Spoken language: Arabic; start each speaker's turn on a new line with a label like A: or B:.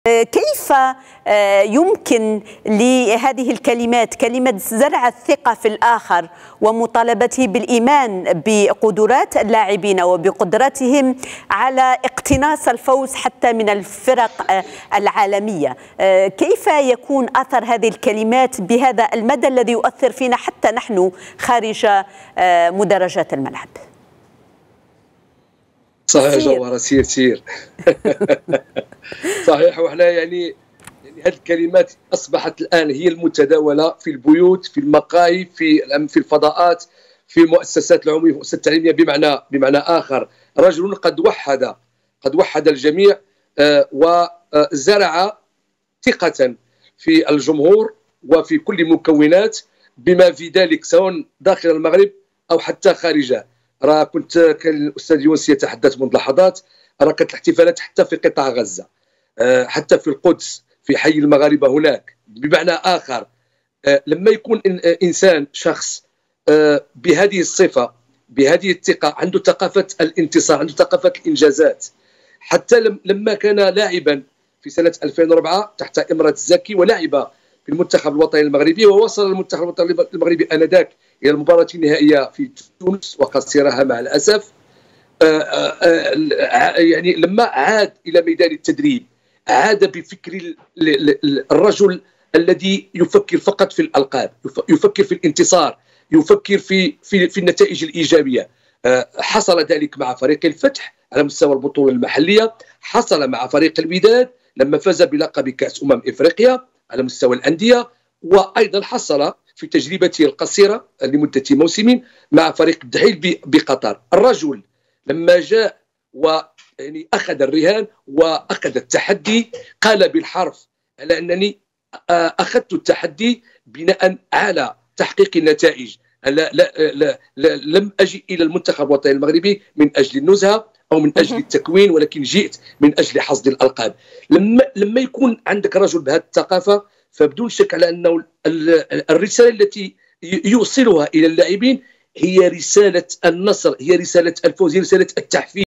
A: كيف يمكن لهذه الكلمات، كلمة زرع الثقة في الآخر ومطالبته بالإيمان بقدرات اللاعبين وبقدرتهم على اقتناص الفوز حتى من الفرق العالمية، كيف يكون أثر هذه الكلمات بهذا المدى الذي يؤثر فينا حتى نحن خارج مدرجات الملعب؟
B: صحيح جوهرة، سير صحيح. وحنا يعني هذه الكلمات اصبحت الان هي المتداوله في البيوت، في المقاهي، في الفضاءات، في المؤسسات العموميه، في المؤسسات التعليميه. بمعنى اخر، رجل قد وحد الجميع وزرع ثقه في الجمهور وفي كل مكونات بما في ذلك، سواء داخل المغرب او حتى خارجه. كان الاستاذ يونس يتحدث منذ لحظات، كانت الاحتفالات حتى في قطاع غزه، حتى في القدس، في حي المغاربه هناك. بمعنى اخر، لما يكون انسان، شخص بهذه الصفه، بهذه الثقه، عنده ثقافه الانتصار، عنده ثقافه الانجازات. حتى لما كان لاعبا في سنه 2004 تحت امره الزكي، ولعب في المنتخب الوطني المغربي، ووصل المنتخب الوطني المغربي انذاك الى المباراه النهائيه في تونس وخسرها مع الاسف. يعني لما عاد الى ميدان التدريب، عاد بفكر الرجل الذي يفكر فقط في الالقاب، يفكر في الانتصار، يفكر في النتائج الايجابيه. حصل ذلك مع فريق الفتح على مستوى البطوله المحليه، حصل مع فريق الوداد لما فاز بلقب كاس افريقيا على مستوى الانديه، وايضا حصل في تجربته القصيره لمده موسم مع فريق الدحيل بقطر. الرجل لما جاء ويعني اخذ الرهان واخذ التحدي، قال بالحرف على انني اخذت التحدي بناء على تحقيق النتائج. لم اجي الى المنتخب الوطني المغربي من اجل النزهه او من اجل التكوين، ولكن جئت من اجل حصد الالقاب. لما يكون عندك رجل بهذه الثقافه، فبدون شك على انه الرساله التي يوصلها الى اللاعبين هي رساله النصر، هي رساله الفوز، هي رساله التحفيز.